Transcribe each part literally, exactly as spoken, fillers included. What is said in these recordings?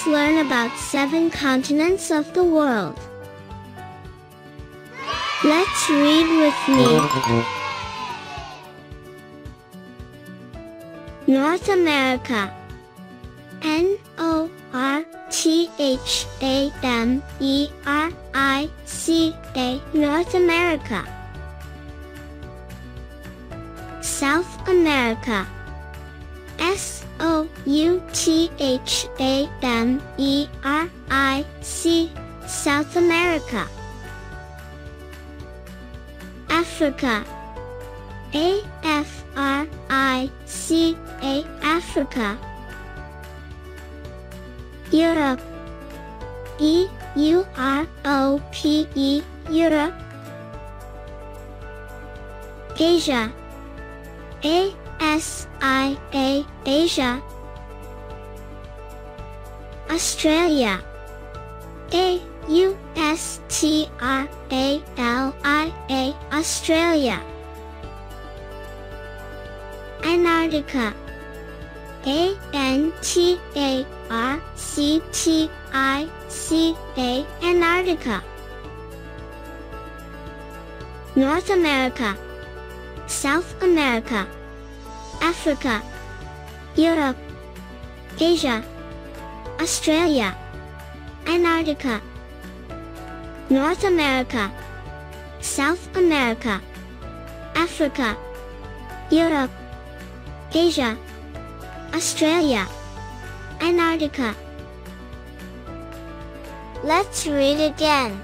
Let's learn about seven continents of the world. Let's read with me. North America. N O R T H A M E R I C A, North America. South America. S O U T H A M E R I C, South America. Africa. A F R I C A, Africa. Europe. E U R O P E, Europe. Asia. A S I A, Asia. Australia. A U S T R A L I A, Australia. Antarctica. A N T A R C T I C A, Antarctica. North America. South America. Africa. Europe. Asia. Australia. Antarctica. North America. South America. Africa. Europe. Asia. Australia. Antarctica. Let's read again.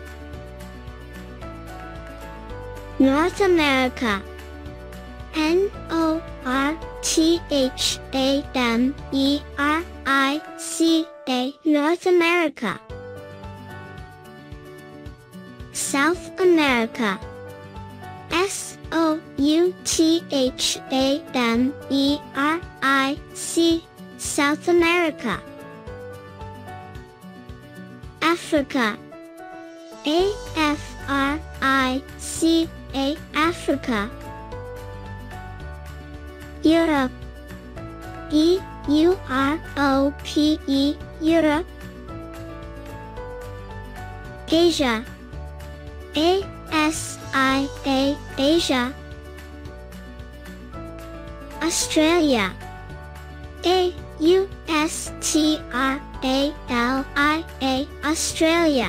North America. N O R T H A M E R I C A, North America. South America. S O U T H A M E R I C, South America. Africa. A F R I C A, Africa. Europe. E U R O P E, Europe. Asia. A S I A, Asia. Australia. A U S T R A L I A, Australia.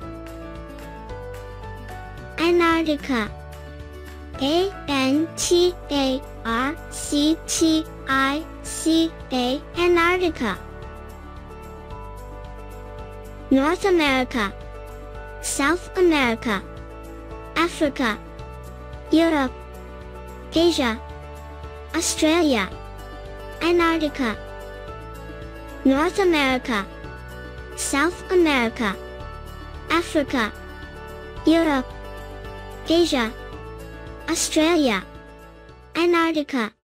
Antarctica. A N T A R C T I C A, Antarctica. North America. South America. Africa. Europe. Asia. Australia. Antarctica. North America. South America. Africa. Europe. Asia. Australia. Antarctica.